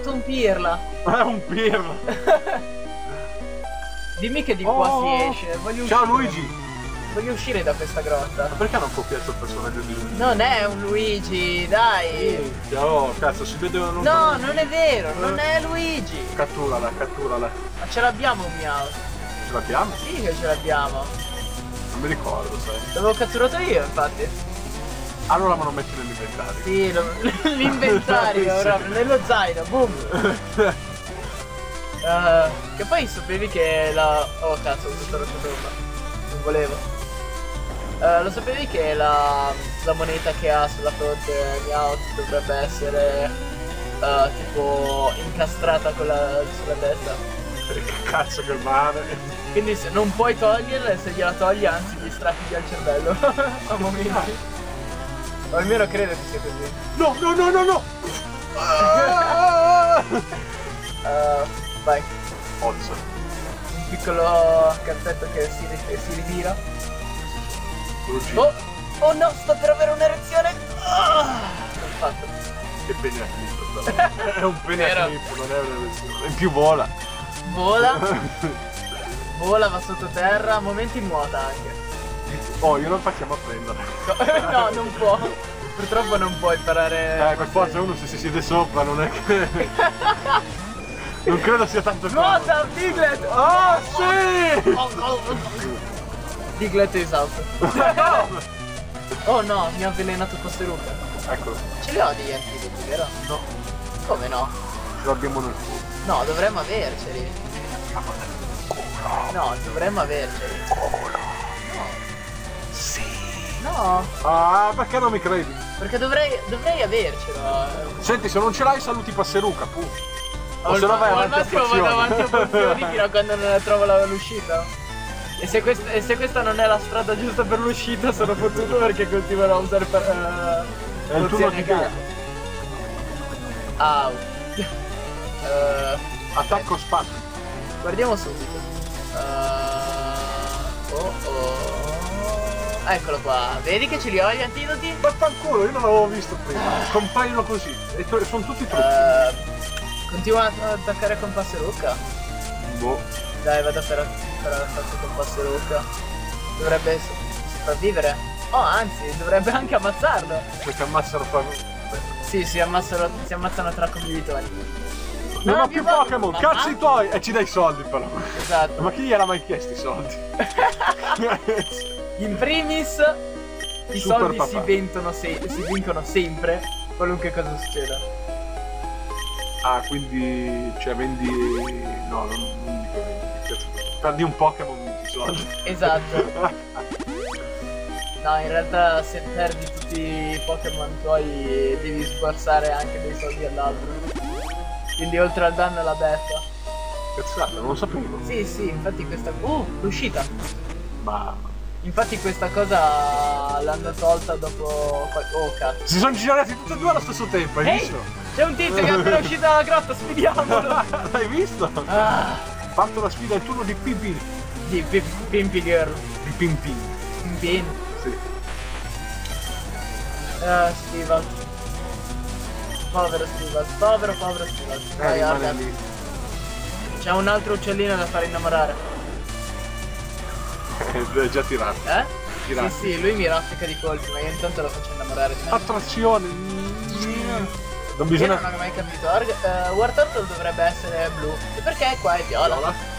trovato un pirla. È un pirla. Dimmi che di qua si esce. Ciao Luigi. Voglio uscire da questa grotta. Ma perché non copiato il personaggio di Luigi? Non è un Luigi, dai. Oh, cazzo, si vede un... No, non è vero, non è Luigi. Catturala, catturala. Ma ce l'abbiamo un Meow. Ce l'abbiamo? Sì che ce l'abbiamo. Non mi ricordo, sai. L'avevo catturato io, infatti. Allora me lo metti nell'inventario. Sì, l'inventario, Sì. proprio, nello zaino, boom. Che poi sapevi che la... Oh cazzo, ho usato la tomba. Non volevo. Lo sapevi che la moneta che ha sulla fronte Meowth dovrebbe essere tipo incastrata con sulla testa? Che cazzo che male. Quindi se non puoi toglierla e se gliela togli anzi gli strappi via il cervello a momenti. O almeno credo che sia così. No, no, no, no, no! Vai. Ozzo. Un piccolo cazzetto che si ritira. Luigi. Oh no, sto per avere un'erezione. Fatto. Che pena clip. È un pena clip, non è una... In più vola. Vola. Vola, va sottoterra, a momenti nuota anche. Oh, io non facciamo a prendere. No, non può. Purtroppo non può imparare. Per forza uno se si siede sopra non è che... Non credo sia tanto Nuota, Diglett! Oh, sì! Diglett è esausto. Oh no, mi ha avvelenato Posteruca. Eccolo. Ce li ho degli antidoti, vero? No. Come no? Ce l'abbiamo nel culo. No, dovremmo averceli. No, dovremmo averceli. Sì. No, Ah, perché non mi credi? perché dovrei avercelo. Senti, se non ce l'hai saluti Passeruca, pu. O se no vai al avanti a massimo vado avanti a pozioni. pozioni fino a quando non trovo l'uscita. E se questa non è la strada giusta per l'uscita sono fottuto perché continuerò a usare È il turno di pozioni a Dio. caso. Attacco spazio. Guardiamo subito. Eccolo qua. Vedi che ce li ho gli antidoti? Vaffanculo, io non l'avevo visto prima. Compaiono così. E sono tutti trucchi. Continua ad attaccare con Passerucca. Boh. Dai, vado per l'attacco con Passerucca. Dovrebbe sopravvivere. Oh, anzi, dovrebbe anche ammazzarlo. Perché ammazzano qua. Sì, si ammazzano tra commilitoni. Non ho più Pokémon, cazzo i tuoi! E ci dai soldi però. Esatto. Ma chi gliel'ha mai chiesto i soldi? In primis, i Super soldi papà. si vincono sempre, qualunque cosa succeda. Ah, quindi... cioè vendi... no, non dico vendi. Cazzo. Perdi un Pokémon vinci i soldi. Esatto. No, in realtà se perdi tutti i Pokémon tuoi devi sborsare anche dei soldi all'altro. Quindi oltre al danno alla beffa. Cazzata, non lo sapevo. Sì, sì, infatti questa... l'uscita! Ma... Infatti questa cosa l'hanno tolta dopo... Oh cazzo. si sono girati tutti e due allo stesso tempo, hai Ehi! visto? C'è un tizio che è appena uscito dalla grotta, sfidiamolo! Hai visto? Ah, Fatto la sfida, il turno di Pimpin. di Pimpy Girl. Di Pimpin. Pimpin. Sì. Stival. Povero Stival, povero Stival. Dai, Rimane guarda. lì. C'è un altro uccellino da fare innamorare. È già tirato. Tirato. Sì, sì, lui mi raffica di colpi, ma io intanto lo faccio innamorare di me. Attrazione. Non Io bisogna... non ho mai capito. War Turtle dovrebbe essere blu. E perché qua è viola?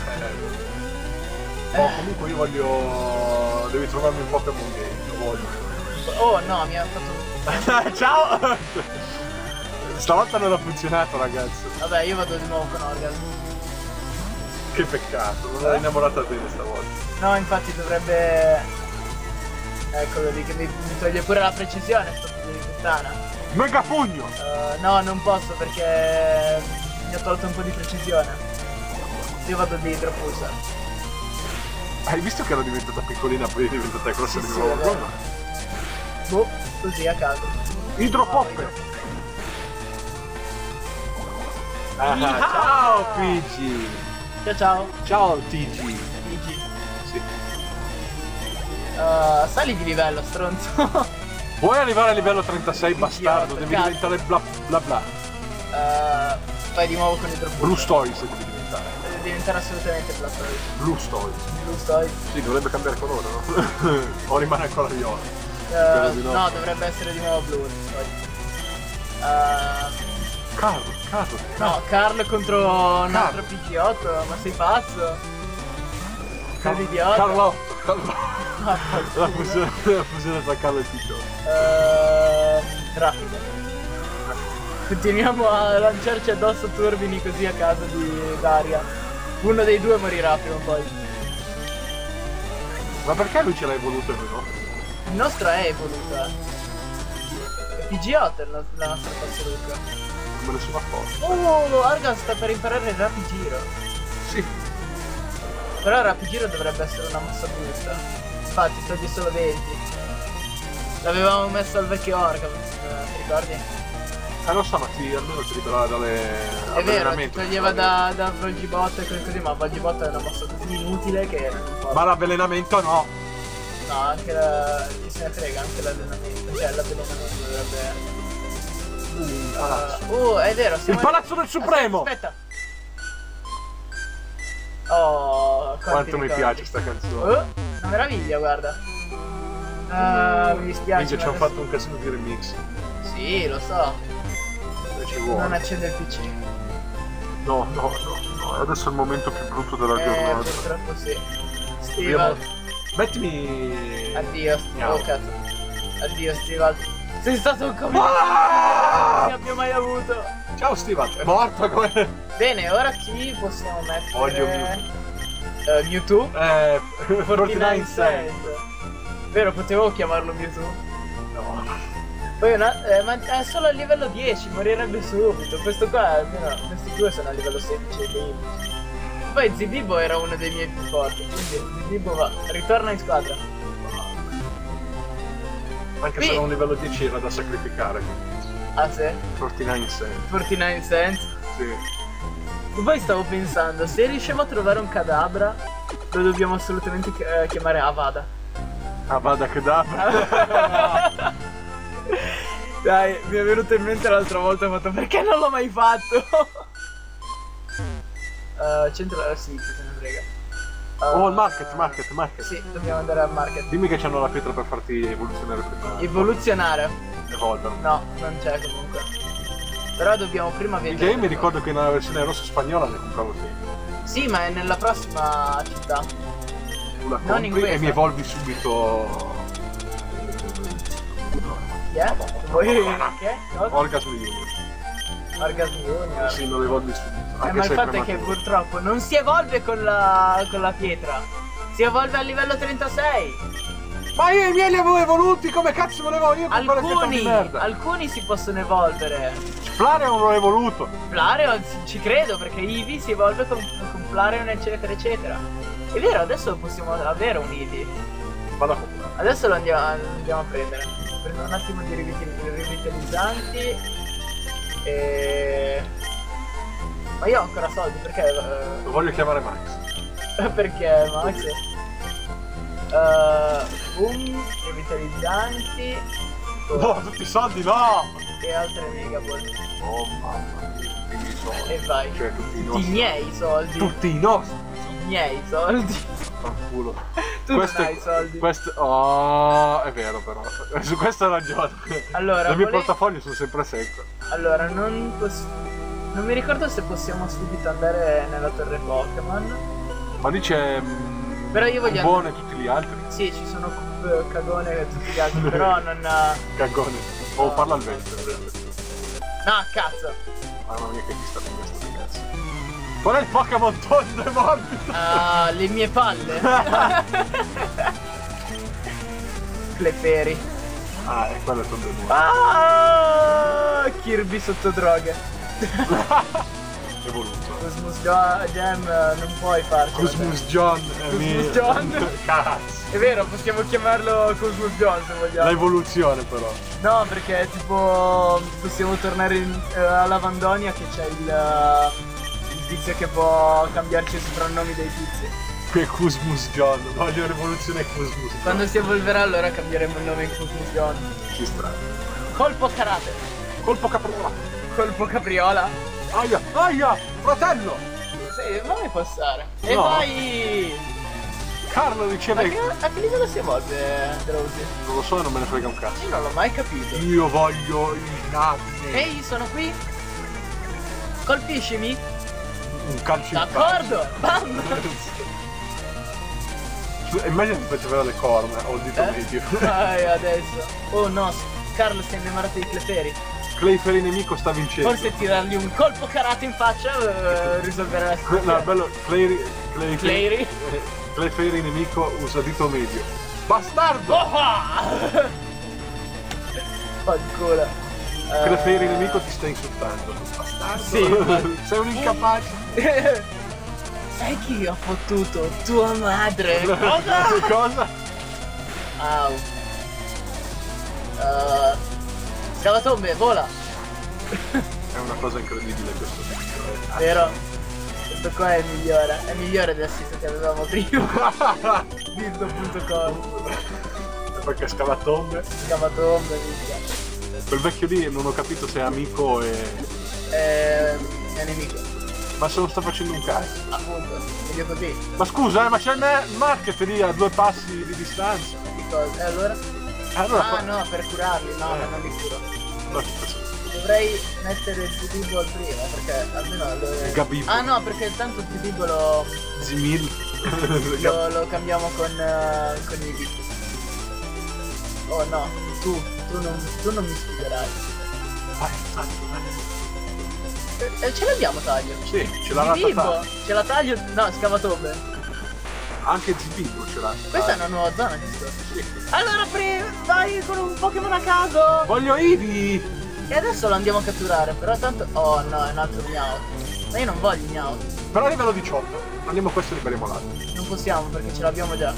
Comunque io voglio... devi trovarmi un Pokémon game, lo voglio. Oh no, mi ha fatto... Ciao! Stavolta non ha funzionato, ragazzi. Vabbè, io vado di nuovo con Orgasm. Che peccato, non l'hai innamorata bene stavolta. No, infatti dovrebbe... Eccolo lì che mi toglie pure la precisione, sto figlio di puttana. Mega pugno! No, non posso perché mi ha tolto un po' di precisione. Io vado di idropulsar. Hai visto che era diventata piccolina, poi è diventata grossa Sì, di sì, nuovo? è vero. Boh, così a caso. Idropopper! Ciao Pidgey! Ciao ciao. Ciao TG! Gigi. Sì. Sali di livello, stronzo. Vuoi arrivare a livello 36, bastardo? Devi cazzo. diventare bla bla bla. Fai di nuovo con idropulso. Blastoise devi diventare. Deve diventare assolutamente Blastoise. Blastoise. Blastoise. Sì, dovrebbe cambiare colore, no? O rimane ancora viola? No, dovrebbe essere di nuovo blu. Carlo. No, Carl contro un altro PG8, ma sei pazzo? Sei idiota? Carlotto. Ah, La fusione tra Carlo e Piccio. Rapido. Continuiamo a lanciarci addosso turbini così a caso di d'aria. Uno dei due morirà prima o poi. Ma perché lui ce l'ha evoluto e noi no? Il nostro è evoluto, È PG8 la nostra tartaruga. Non me ne sono accorto. Argan sta per imparare il rapigiro. Sì. Però il rapigiro dovrebbe essere una mossa giusta. Infatti togli solo 20. L'avevamo messo al vecchio Argan, ti ricordi? Lo so, ma almeno ti libera dalle... È vero, ti toglieva da Volgibot e cose così, ma Volgibot è una mossa così inutile che non importa. Ma l'avvelenamento no! No, anche chi se ne frega, anche l'allenamento. Cioè l'avvelenamento dovrebbe... è vero, siamo... Il palazzo del Supremo! Aspetta! Oh, quanto mi piace sta canzone. Una meraviglia, guarda. Mi dispiace. Minchia, ci hanno fatto un casino di remix. Sì, lo so. Ci vuole. Non accende il PC. No, adesso è il momento più brutto della giornata. Purtroppo sì. Stival. Mettimi... Addio, Miau. oh cazzo. Addio, Stival. Sei stato un come... Ah! Non ne abbia mai avuto. Ciao Stival, è morto come... Bene, ora chi possiamo mettere? Odio Mewtwo. 49 cent. Vero, potevo chiamarlo Mewtwo? No. Poi ma è solo a livello 10, morirebbe subito. Questo qua, almeno, questi due sono a livello 16 dei... Poi Zibibo era uno dei miei più forti, quindi Zibibo va, ritorna in squadra. Anche se era un livello 10 era da sacrificare. Ah sì? 49 cent. 49 cents? Sì. E poi stavo pensando, se riusciamo a trovare un cadabra, lo dobbiamo assolutamente chiamare Avada. Avada Kedavra. Dai, mi è venuto in mente l'altra volta, ho fatto perché non l'ho mai fatto? Centro... sì, chi se ne frega. Il market. Sì, dobbiamo andare al market. Dimmi che c'hanno la pietra per farti evoluzionare prima. Evoluzionare? Evolver. No, non c'è comunque. Però dobbiamo prima vedere. Io mi ricordo che nella versione rossa spagnola ne compravo sì. Sì, ma è nella prossima città. Tu la Non in compri questa. e mi evolvi subito. Yeah? Vuoi... Che? Cosa? Orgasm Junior. Orgasm Junior. Sì, non lo evolvi subito. Anche Ma il se fatto è che prematuro. purtroppo non si evolve con la pietra. Si evolve a livello 36. Ma io i miei li avevo evoluti, come cazzo volevo io con quella pietra di merda? Alcuni si possono evolvere. Flareon l'ho evoluto. Flareon ci credo, perché Eevee si evolve con Flareon eccetera eccetera. È vero, adesso possiamo avere un Eevee. Vado a comprare. Adesso lo andiamo a prendere. Prendo un attimo di rivitalizzanti. Ma io ho ancora soldi, perché? Lo voglio chiamare Max. Perché Max? Boom, rivitalizzanti. No, tutti i soldi no! E altre megaball. Oh mamma mia, tutti i miei soldi. E vai. Cioè tutti i Tutti nostri. i miei soldi. Tutti i nostri. I miei soldi. Fanculo. Tu non hai soldi. Oh, è vero però. Su questo hai ragione. Allora, nel mio portafoglio sono sempre secco. Allora, non mi ricordo se possiamo subito andare nella torre Pokémon. Ma lì c'è Però io voglio Buone e tutti gli altri. Sì, ci sono Cagone e tutti gli altri, però non... Cagone. Oh, parla al vento. No, cazzo. Mamma mia che vista con questo ragazzo. Qual è il Pokémon tondo e morbido? Ah, le mie palle. Clefairy. Ah, è quello il tondo e morbido. Ah, Kirby sotto droghe. Evoluto. Cosmos Jam non puoi farci. Cosmos John. Cosmos John. Cazzo. È vero, possiamo chiamarlo Cosmos John se vogliamo. L'evoluzione però. No, perché tipo possiamo tornare alla Vandonia che c'è il tizio che può cambiarci i soprannomi dei tizi. Qui è Cosmos John. Voglio l'evoluzione Cosmos John. Quando si evolverà allora cambieremo il nome in Cosmos John. Ci sta. Colpo karate. Colpo capriola. Colpo capriola. Aia, aia, fratello! Sì, fammi passare. E No. vai! Carlo A riceve... che livello si evolve Drowsy? Non lo so e non me ne frega un cazzo. Io non l'ho mai capito. Io voglio i nati. Ehi, sono qui! Colpiscimi! Un calcio in D'accordo! Bam! faccia. Immagina ti faccio vedere le corna o il dito medio. Vai adesso. Oh no, Carlo si è innamorato di Clefairy. Clefairy nemico sta vincendo. Forse tirargli un colpo karate in faccia risolverà la situazione. No, è bello. Clefairy. Clefairy nemico usa dito medio. Bastardo! Oh! Fanculo. Clefairy nemico ti sta insultando. Bastardo! Sì, ma- Sei un incapace. Sai chi ho fottuto? Tua madre! Cosa? Au. Scavatombe, vola! È una cosa incredibile questo video. Vero? Questo qua è migliore del sito che avevamo prima. Dildo.com. Perché scavatombe. Scavatombe, minchia. Quel vecchio lì non ho capito se è amico e... È nemico. Ma se non sta facendo un cazzo. Appunto, meglio così. Ma scusa, ma c'è il market lì a 2 passi di distanza. Di cosa? E allora? Allora Ah no, per curarli, no, ma non li curo. no, Dovrei mettere il Zibibol prima, perché almeno lo... Gabibbo. Ah no, perché tanto il Zibibol lo Zimil. lo cambiamo con i bit. Oh no, tu non mi sfiderai. Vai. Ce l'abbiamo taglio. Sì, ce l'ha Zibibbo, ratata. ce la taglio. No, scavatombe. Anche Zibibbo ce l'ha. Questa è una nuova zona, giusto? Sì. Allora vai con un Pokémon a caso. Voglio Eevee! E adesso lo andiamo a catturare, però tanto... Oh no, è un altro Meowth. Ma io non voglio il Meowth. Però a livello 18. Andiamo a questo e liberiamo l'altro. Non possiamo perché ce l'abbiamo già.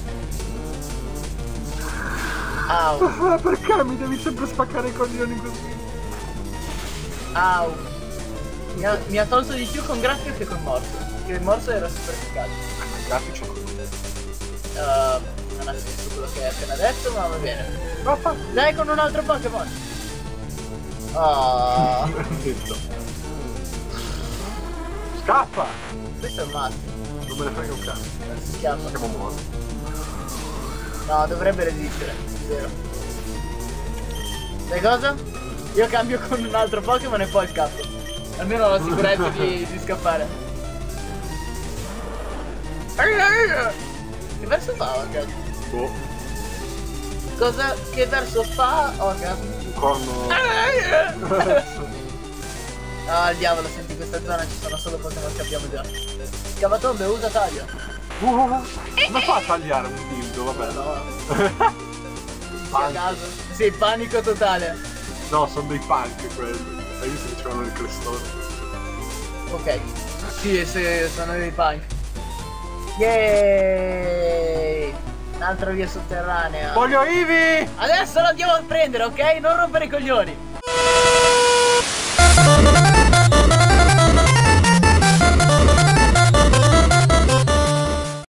Au, Ah, perché mi devi sempre spaccare i coglioni così? au. Mi ha tolto di più con Graffio che con Morso. Che il Morso era super efficace. I grafici sono così. Non ha senso quello che hai appena detto, ma va bene. Papà. Dai con un altro Pokémon. Oh, Detto. Scappa! questo è un maschio. Non me ne frega un cazzo. Non si schiaffa. Siamo morti. No, dovrebbe resistere, vero. Sai cosa? Io cambio con un altro Pokémon e poi scappo. Almeno ho la sicurezza di scappare. Che verso fa Orcas? Boh. Che verso fa Orcas? Un corno. Ah, il diavolo, senti, in questa zona ci sono solo Pokémon che abbiamo già. Scavatombe, usa taglio. Come fa a tagliare un dildo? Vabbè. No. A caso. Sì, panico totale. No, sono dei punk quelli. Hai visto che c'erano il crestone? Ok. Sì, sono dei punk. Yay! Un'altra via sotterranea. Voglio Eevee! Adesso lo andiamo a prendere, ok? Non rompere i coglioni.